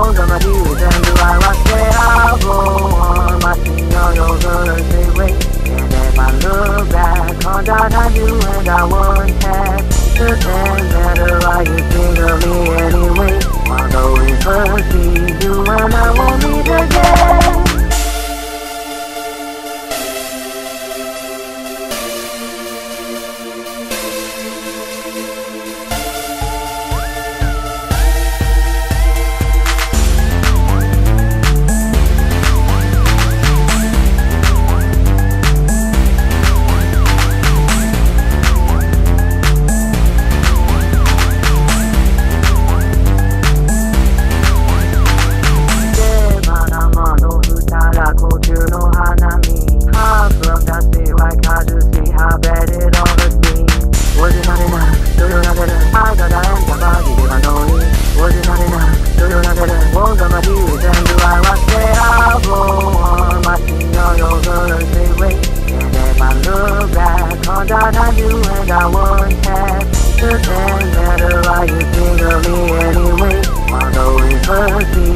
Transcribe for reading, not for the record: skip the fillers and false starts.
won't come at you, then do I was there? I go my seen your girl say wait. And if I look back on that I knew and I won't have. It doesn't matter why you think of me anyway. Although we first see you and I won't meet again. That I do and I won't have. It doesn't matter why you think of me anyway. Although we first see